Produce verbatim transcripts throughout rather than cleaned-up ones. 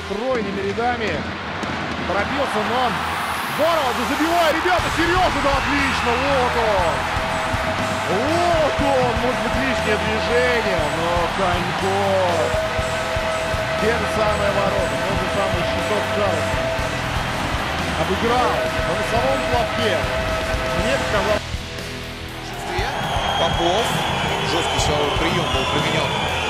стройными рядами. Пробился, но здорово, да забивай, ребята, серьезно, да отлично, вот он. Вот он, может быть, лишнее движение, но Коньков. Те же самые ворота, тот же самый щиток Карлса. Обыграл на носовом платке. Мне показалось. Попов. Жесткий силовой прием был применен.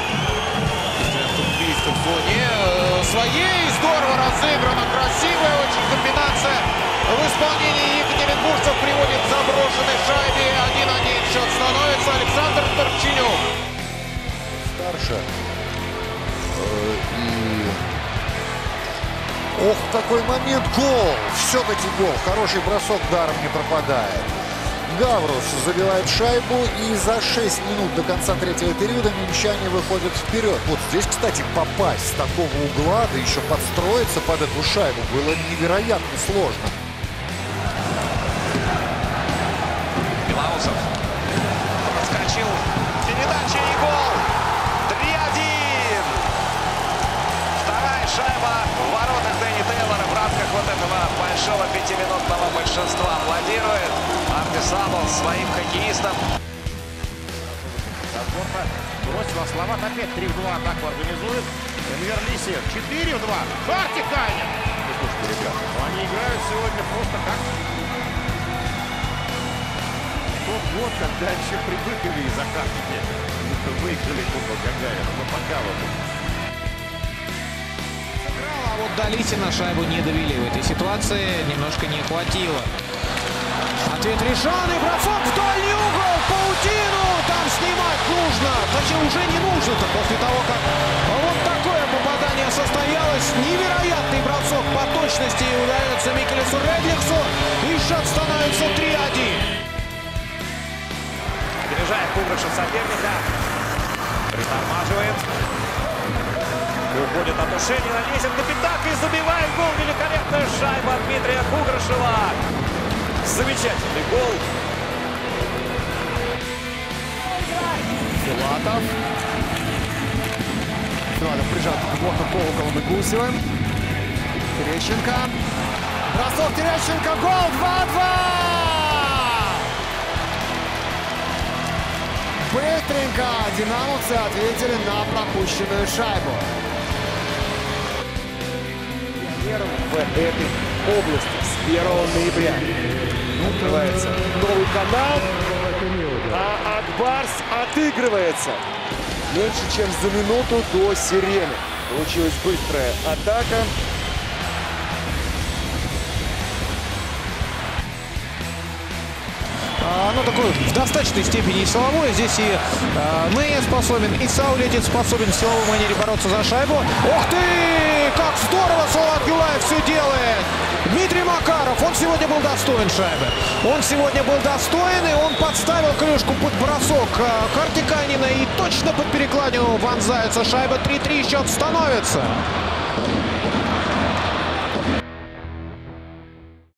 Близко в зоне своей. Здорово разыграно. Красивая очень комбинация в исполнении екатеринбуржцев приводит к заброшенной шайбе. один-один счет становится. Александр Торчинюк. Старше. И... Ох, какой момент, гол! Все-таки гол. Хороший бросок, даром не пропадает. Гаврус забивает шайбу, и за шесть минут до конца третьего периода минчане выходят вперед. Вот здесь, кстати, попасть с такого угла, да еще подстроиться под эту шайбу было невероятно сложно. Белоусов проскочил. Передача и гол. три-один. Вторая шайба в воротах Дэнни Тейлора в рамках вот этого большого пятиминутного большинства. Аплодирует Арти Сабл своим хоккеистам. Подборка бросила Словат, опять три в два атаку организует. Энвер Лисиев четыре в два. Хартиканин. Ну слушайте, ребята, ну они играют сегодня просто как тот год, когда еще при Быкове и Захарчике выиграли Кубок Гагарина. Но пока вот. А вот до Лисина шайбу не довели. В этой ситуации немножко не хватило. Ответ решенный, бросок в дальний угол, паутину, там снимать нужно, точнее уже не нужно-то, после того, как вот такое попадание состоялось, невероятный бросок по точности удается Микелесу Редликсу, и счет становится три-один. Опережает Кугрышев соперника, притормаживает, уходит от Ушенина, лезет на пятак и забивает гол, великолепная шайба Дмитрия Кугрышева. Замечательный гол. Филатов. Филатов прижат к блоку Колоколом и Гусевым. Терещенко. Бросок Терещенко. Гол два-два. Быстренько динамовцы ответили на пропущенную шайбу. Пионером в этой области с первого ноября. Открывается новый канал, а Акбарс отыгрывается меньше, чем за минуту до сирены. Получилась быстрая атака. Ну, такой в достаточной степени силовой. Здесь и э, Нея способен, и Саулетец способен в силовой манере бороться за шайбу. Ух ты! Как здорово Салават Юлаев все делает! Дмитрий Макаров, он сегодня был достоин шайбы. Он сегодня был достоин, и он подставил крышку под бросок э, Хартиканина, и точно под перекладину вонзается шайба. три-три счет становится.